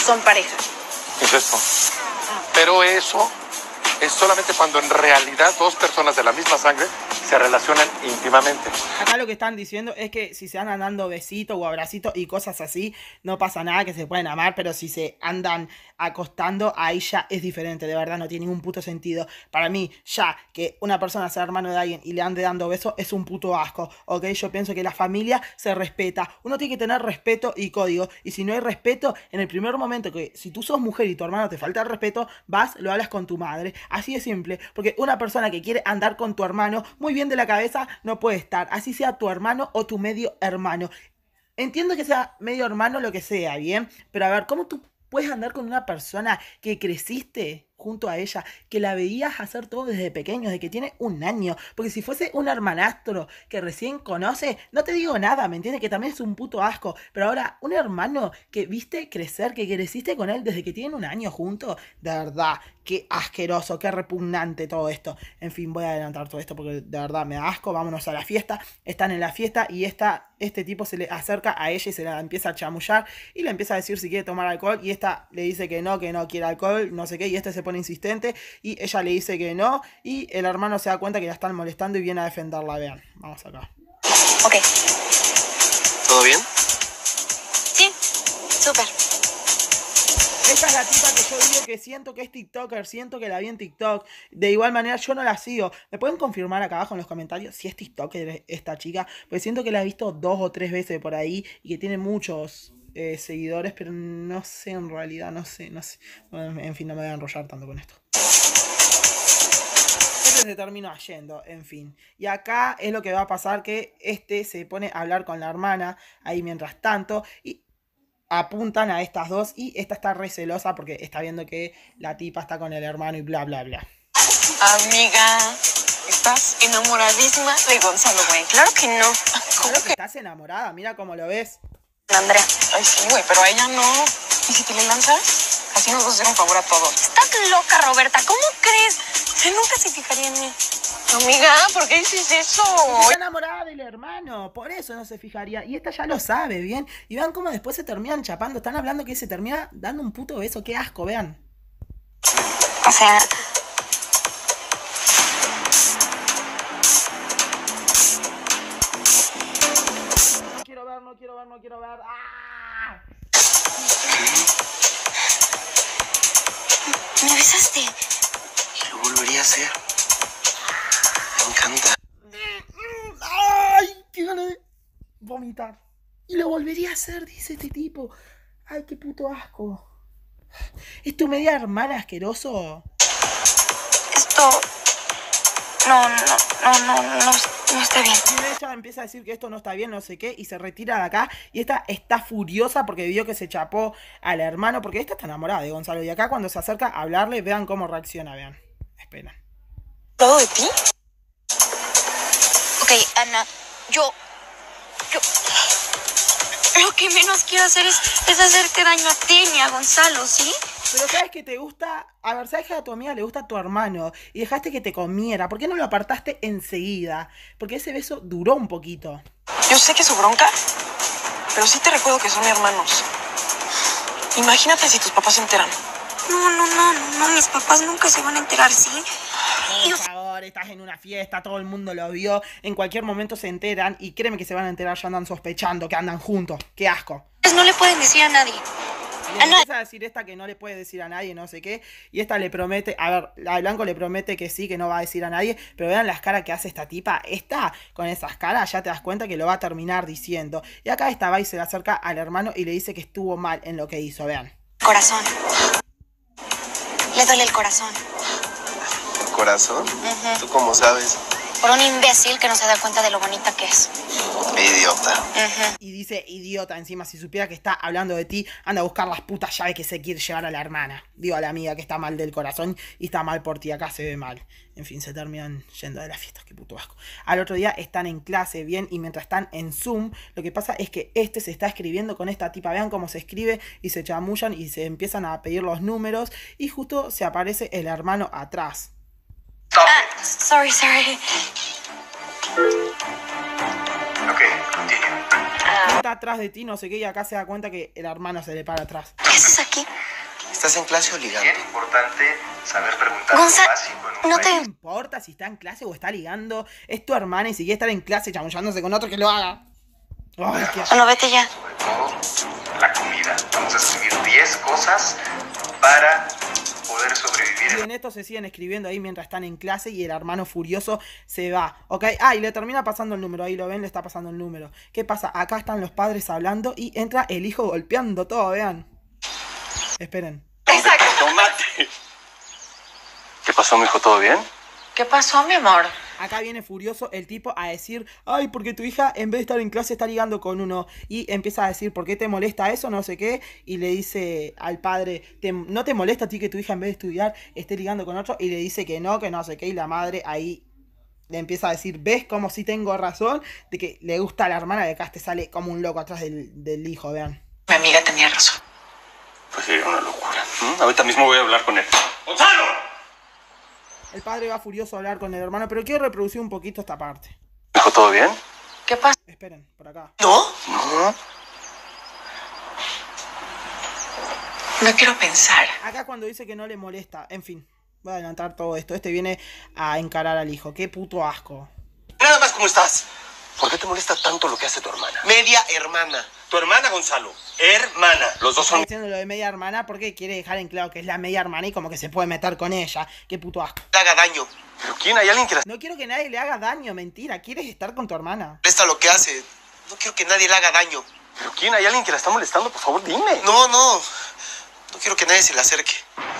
son pareja. Es esto. Pero eso es solamente cuando en realidad dos personas de la misma sangre se relacionan íntimamente. Acá lo que están diciendo es que si se andan dando besitos o abracitos y cosas así, no pasa nada, que se pueden amar, pero si se andan acostando, ahí ya es diferente, de verdad no tiene ningún puto sentido. Para mí, ya que una persona sea hermano de alguien y le ande dando besos es un puto asco, ¿ok? Yo pienso que la familia se respeta, uno tiene que tener respeto y código, y si no hay respeto, en el primer momento que si tú sos mujer y tu hermano te falta el respeto, vas, lo hablas con tu madre, así de simple, porque una persona que quiere andar con tu hermano, muy bien de la cabeza, no puede estar, así sea tu hermano o tu medio hermano. Entiendo que sea medio hermano, lo que sea, ¿bien? Pero a ver, ¿cómo tú puedes andar con una persona que creciste junto a ella, que la veías hacer todo desde pequeño, desde que tiene 1 año? Porque si fuese un hermanastro que recién conoce, no te digo nada, ¿me entiendes? Que también es un puto asco. Pero ahora, un hermano que viste crecer, que creciste con él desde que tienen 1 año juntos, de verdad, qué asqueroso, qué repugnante todo esto. En fin, voy a adelantar todo esto porque de verdad me da asco. Vámonos a la fiesta. Están en la fiesta y este tipo se le acerca a ella y se la empieza a chamullar y le empieza a decir si quiere tomar alcohol, y esta le dice que no quiere alcohol, no sé qué, y este se pone insistente y ella le dice que no, y el hermano se da cuenta que la están molestando y viene a defenderla. Vean, vamos acá. Ok. ¿Todo bien? Sí, súper. Esta es la tipa que yo digo que siento que es TikToker, siento que la vi en TikTok. De igual manera yo no la sigo. ¿Me pueden confirmar acá abajo en los comentarios si es TikToker esta chica? Porque siento que la he visto 2 o 3 veces por ahí y que tiene muchos seguidores, pero no sé en realidad, no sé. Bueno, en fin, no me voy a enrollar tanto con esto. Se terminó yendo, en fin. Y acá es lo que va a pasar, que se pone a hablar con la hermana ahí mientras tanto y apuntan a estas dos y esta está re celosa porque está viendo que la tipa está con el hermano y bla bla bla. Amiga, ¿estás enamoradísima de Gonzalo, güey? Claro que no. ¿Cómo que estás enamorada? Mira cómo lo ves. Andrea. Ay, sí, güey, pero a ella no. ¿Y si te le lanzas? Así nos vas a hacer un favor a todos. Estás loca, Roberta. ¿Cómo crees? Él nunca se fijaría en mí. Amiga, ¿por qué dices eso? Está enamorada del hermano, por eso no se fijaría. Y esta ya lo sabe, ¿bien? Y vean cómo después se terminan chapando. Están hablando que se termina dando un puto beso. Qué asco, vean. O sea... No quiero ver. ¡Ah! ¿Me besaste? Y lo volvería a hacer. Me encanta. ¡Ay! ¡Qué ganas de vomitar! Y lo volvería a hacer, dice este tipo. ¡Ay, qué puto asco! ¿Es tu media hermana asqueroso? Esto... No está bien. Y ella empieza a decir que esto no está bien, no sé qué, y se retira de acá. Y esta está furiosa porque vio que se chapó al hermano, porque esta está enamorada de Gonzalo. Y acá cuando se acerca a hablarle, vean cómo reacciona, vean. Espera. ¿Todo de ti? Ok, Ana, yo... Lo que menos quiero hacer es hacerte daño a ti ni a Gonzalo, ¿sí? Pero sabes que te gusta, a ver, sabes que a tu amiga le gusta tu hermano y dejaste que te comiera. ¿Por qué no lo apartaste enseguida? Porque ese beso duró un poquito. Yo sé que es su bronca, pero sí te recuerdo que son hermanos. Imagínate si tus papás se enteran. No, mis papás nunca se van a enterar, ¿sí? Por favor, estás en una fiesta, todo el mundo lo vio, en cualquier momento se enteran y créeme que se van a enterar, ya andan sospechando que andan juntos. ¡Qué asco! No le pueden decir a nadie. Y empieza a decir esta que no le puede decir a nadie, no sé qué. Y esta le promete, a ver, la de blanco le promete que sí, que no va a decir a nadie. Pero vean las caras que hace esta tipa. Esta, con esas caras, ya te das cuenta que lo va a terminar diciendo. Y acá esta va y se le acerca al hermano y le dice que estuvo mal en lo que hizo, vean. Corazón. Le duele el corazón. ¿Corazón? ¿Tú cómo sabes? Por un imbécil que no se da cuenta de lo bonita que es. Idiota. Y dice idiota encima, si supiera que está hablando de ti, anda a buscar las putas llaves que se quiere llevar a la hermana. Digo a la amiga que está mal del corazón y está mal por ti, acá se ve mal. En fin, se terminan yendo de la fiesta, qué puto asco. Al otro día están en clase, bien, y mientras están en Zoom, lo que pasa es que se está escribiendo con esta tipa. Vean cómo se escribe y se chamullan y se empiezan a pedir los números y justo se aparece el hermano atrás. Sorry. Ok, continue. ¿Quién está atrás de ti? No sé qué, y acá se da cuenta que el hermano se le para atrás. ¿Qué haces aquí? ¿Estás en clase o ligando? Es importante saber preguntar lo Gonza, básico en un no país. No importa si está en clase o está ligando, es tu hermana y si quiere estar en clase chamullándose con otro que lo haga. Ay, qué... Bueno, vete ya. Sobre todo la comida. Vamos a escribir 10 cosas para poder sobrevivir. Y en esto se siguen escribiendo ahí mientras están en clase y el hermano furioso se va, ¿ok? Ah, y le termina pasando el número, ahí lo ven, le está pasando el número. ¿Qué pasa? Acá están los padres hablando y entra el hijo golpeando todo, vean. Esperen. Exacto. ¡Tomate! ¿Qué pasó, mijo? ¿Todo bien? ¿Qué pasó, mi amor? Acá viene furioso el tipo a decir, ay, porque tu hija en vez de estar en clase está ligando con uno. Y empieza a decir, ¿por qué te molesta eso? No sé qué. Y le dice al padre, ¿no te molesta a ti que tu hija en vez de estudiar esté ligando con otro? Y le dice que no sé qué. Y la madre ahí le empieza a decir, ¿ves cómo sí tengo razón? De que le gusta a la hermana, de acá te sale como un loco atrás del hijo, vean. Mi amiga tenía razón. Pues sí, una locura. Ahorita mismo voy a hablar con él. ¡Gonzalo! El padre va furioso a hablar con el hermano, pero quiero reproducir un poquito esta parte. ¿Mijo, todo bien? ¿Qué pasó? Esperen, por acá. ¿No? No. No quiero pensar. Acá cuando dice que no le molesta, en fin, voy a adelantar todo esto. Este viene a encarar al hijo. Qué puto asco. Nada más, ¿cómo estás? ¿Por qué te molesta tanto lo que hace tu hermana? Media hermana. Tu hermana, Gonzalo. Hermana. Los dos Está son... diciendo lo de media hermana porque quiere dejar en claro que es la media hermana y como que se puede meter con ella. Qué puto asco. Te haga daño. ¿Pero quién? ¿Hay alguien que la... No quiero que nadie le haga daño, mentira. Quieres estar con tu hermana. Presta lo que hace. No quiero que nadie le haga daño. ¿Pero quién? ¿Hay alguien que la está molestando? Por favor, dime. No. No quiero que nadie se le acerque.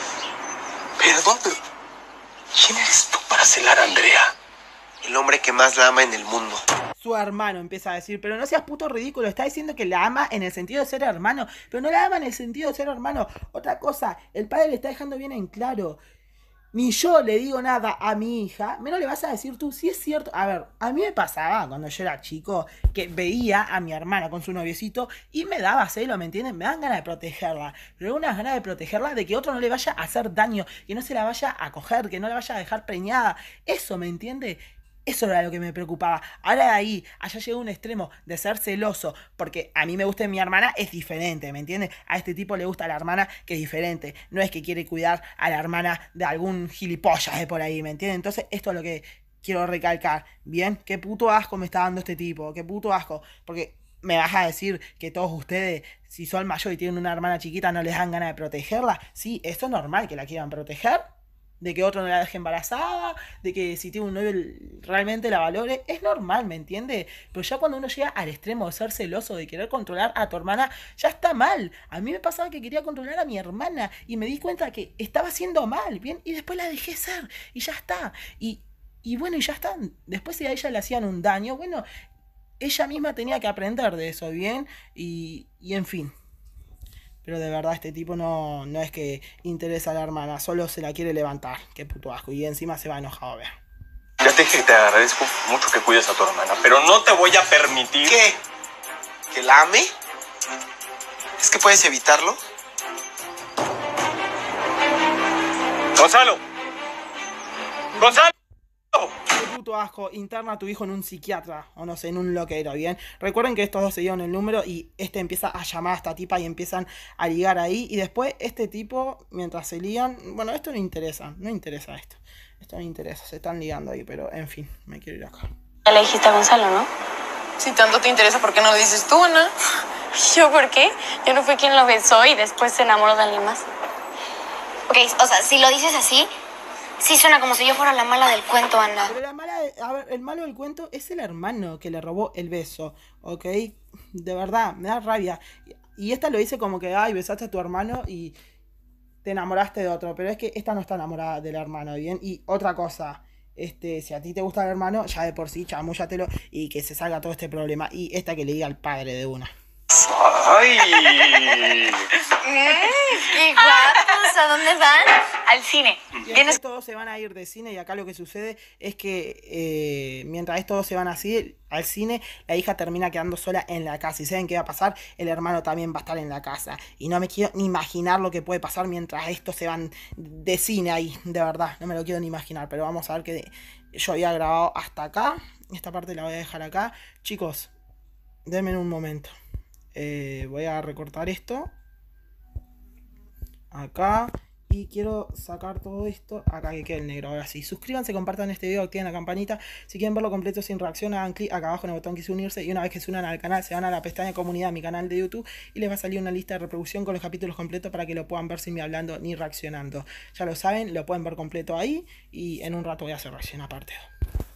Perdón, pero... ¿Quién eres tú para celar a Andrea? El hombre que más la ama en el mundo. Su hermano empieza a decir, pero no seas puto ridículo, está diciendo que la ama en el sentido de ser hermano, pero no la ama en el sentido de ser hermano. Otra cosa, el padre le está dejando bien en claro. Ni yo le digo nada a mi hija, menos le vas a decir tú, si es cierto. A ver, a mí me pasaba cuando yo era chico que veía a mi hermana con su noviecito y me daba celo, ¿me entienden? Me dan ganas de protegerla, pero unas ganas de protegerla de que otro no le vaya a hacer daño, que no se la vaya a coger, que no la vaya a dejar preñada. Eso, ¿me entiende? Eso era lo que me preocupaba. Ahora de ahí, allá llegó un extremo de ser celoso, porque a mí me gusta mi hermana, es diferente, ¿me entiendes? A este tipo le gusta la hermana, que es diferente. No es que quiere cuidar a la hermana de algún gilipollas de por ahí, ¿me entiendes? Entonces, esto es lo que quiero recalcar. ¿Bien? Qué puto asco me está dando este tipo, qué puto asco. Porque me vas a decir que todos ustedes, si son mayores y tienen una hermana chiquita, no les dan ganas de protegerla. Sí, esto es normal que la quieran proteger. De que otro no la deje embarazada, de que si tiene un novio realmente la valore, es normal, ¿me entiende? Pero ya cuando uno llega al extremo de ser celoso, de querer controlar a tu hermana, ya está mal. A mí me pasaba que quería controlar a mi hermana y me di cuenta que estaba haciendo mal, ¿bien? Y después la dejé ser y ya está. Y bueno, y ya está. Después si a ella le hacían un daño, bueno, ella misma tenía que aprender de eso, ¿bien? Y en fin. Pero de verdad este tipo no es que interesa a la hermana, solo se la quiere levantar. Qué puto asco. Y encima se va enojado, vean. Ya te dije que te agradezco mucho que cuides a tu hermana, pero no te voy a permitir... ¿Qué? ¿Que la ame? ¿Es que puedes evitarlo? ¡Gonzalo! ¡Gonzalo! Qué puto asco. Interna a tu hijo en un psiquiatra, o no sé, en un loquero, ¿bien? Recuerden que estos dos se dieron el número y este empieza a llamar a esta tipa y empiezan a ligar ahí. Y después este tipo, mientras se ligan... Bueno, esto no interesa esto. Esto no interesa, se están ligando ahí, pero en fin, me quiero ir acá. Ya le dijiste a Gonzalo, ¿no? Si tanto te interesa, ¿por qué no lo dices tú, Ana? ¿Yo por qué? Yo no fui quien lo besó y después se enamoró de alguien más. Ok, o sea, si lo dices así, sí suena como si yo fuera la mala del cuento, Ana. Pero la mala, a ver, el malo del cuento es el hermano que le robó el beso, ¿ok? De verdad, me da rabia. Y esta lo dice como que, ay, besaste a tu hermano y te enamoraste de otro. Pero es que esta no está enamorada del hermano, ¿bien? Y otra cosa, si a ti te gusta el hermano, ya de por sí, chamúllatelo y que se salga todo este problema. Y esta que le diga al padre de una. ¡Ay! ¡Qué guapos! ¿A dónde van? Al cine. Y después todos se van a ir de cine y acá lo que sucede es que mientras todos se van así al cine, la hija termina quedando sola en la casa. ¿Y saben qué va a pasar? El hermano también va a estar en la casa. Y no me quiero ni imaginar lo que puede pasar mientras estos se van de cine ahí. De verdad, no me lo quiero ni imaginar. Pero vamos a ver que yo había grabado hasta acá. Esta parte la voy a dejar acá. Chicos, Denme un momento. Voy a recortar esto. Acá. Y quiero sacar todo esto. Acá que quede el negro. Ahora sí. Suscríbanse, compartan este video, activen la campanita. Si quieren verlo completo sin reacción, hagan clic acá abajo en el botón que dice unirse. Y una vez que se unan al canal, se van a la pestaña comunidad, mi canal de YouTube. Y les va a salir una lista de reproducción con los capítulos completos para que lo puedan ver sin mí hablando ni reaccionando. Ya lo saben, lo pueden ver completo ahí. Y en un rato voy a hacer reacción aparte.